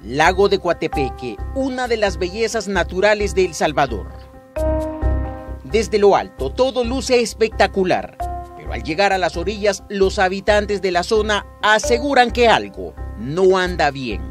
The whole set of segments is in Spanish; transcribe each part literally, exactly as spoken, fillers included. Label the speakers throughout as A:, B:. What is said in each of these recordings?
A: Lago de Coatepeque, una de las bellezas naturales de El Salvador. Desde lo alto todo luce espectacular, pero al llegar a las orillas los habitantes de la zona aseguran que algo no anda bien.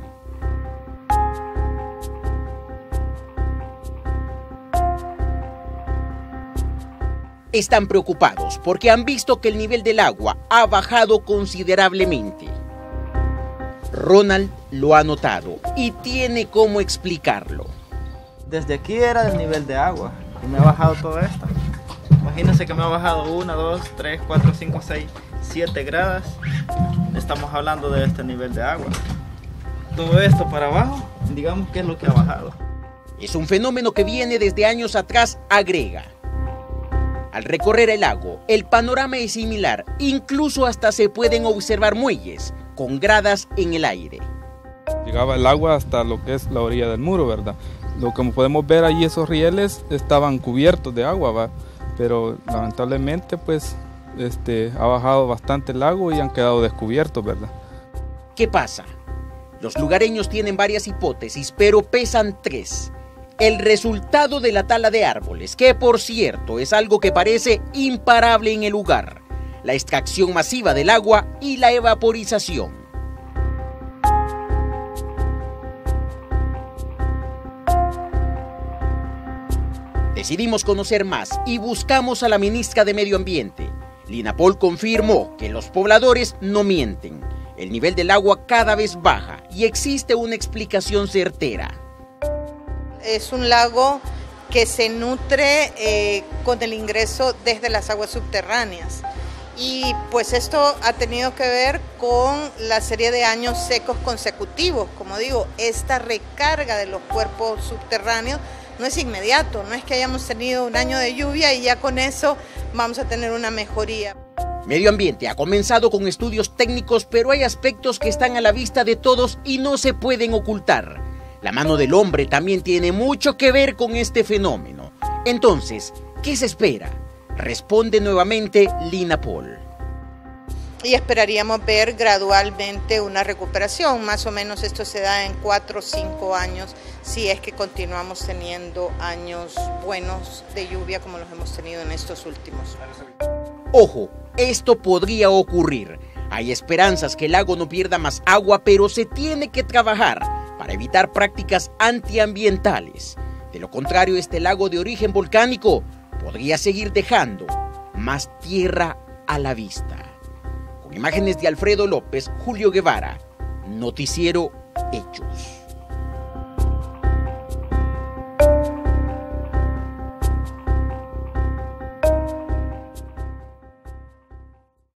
A: Están preocupados porque han visto que el nivel del agua ha bajado considerablemente. Ronald lo ha notado y tiene cómo explicarlo.
B: Desde aquí era el nivel de agua y me ha bajado todo esto. Imagínense que me ha bajado una, dos, tres, cuatro, cinco, seis, siete gradas. Estamos hablando de este nivel de agua. Todo esto para abajo, digamos que es lo que ha bajado.
A: Es un fenómeno que viene desde años atrás, agrega. Al recorrer el lago, el panorama es similar, incluso hasta se pueden observar muelles con gradas en el aire.
C: Llegaba el agua hasta lo que es la orilla del muro, ¿verdad? Lo que podemos ver allí, esos rieles estaban cubiertos de agua, ¿va? Pero lamentablemente pues este, ha bajado bastante el lago y han quedado descubiertos, ¿verdad?
A: ¿Qué pasa? Los lugareños tienen varias hipótesis, pero pesan tres. El resultado de la tala de árboles, que por cierto es algo que parece imparable en el lugar, la extracción masiva del agua y la evaporización. Decidimos conocer más y buscamos a la ministra de Medio Ambiente. Lina Pol confirmó que los pobladores no mienten. El nivel del agua cada vez baja y existe una explicación certera.
D: Es un lago que se nutre eh, con el ingreso desde las aguas subterráneas y pues esto ha tenido que ver con la serie de años secos consecutivos. Como digo, esta recarga de los cuerpos subterráneos no es inmediato, no es que hayamos tenido un año de lluvia y ya con eso vamos a tener una mejoría.
A: Medio Ambiente ha comenzado con estudios técnicos, pero hay aspectos que están a la vista de todos y no se pueden ocultar. La mano del hombre también tiene mucho que ver con este fenómeno. Entonces, ¿qué se espera? Responde nuevamente Lina Pol.
D: Y esperaríamos ver gradualmente una recuperación. Más o menos esto se da en cuatro o cinco años, si es que continuamos teniendo años buenos de lluvia como los hemos tenido en estos últimos.
A: Ojo, esto podría ocurrir. Hay esperanzas que el lago no pierda más agua, pero se tiene que trabajar para evitar prácticas antiambientales. De lo contrario, este lago de origen volcánico podría seguir dejando más tierra a la vista. Con imágenes de Alfredo López, Julio Guevara, Noticiero Hechos.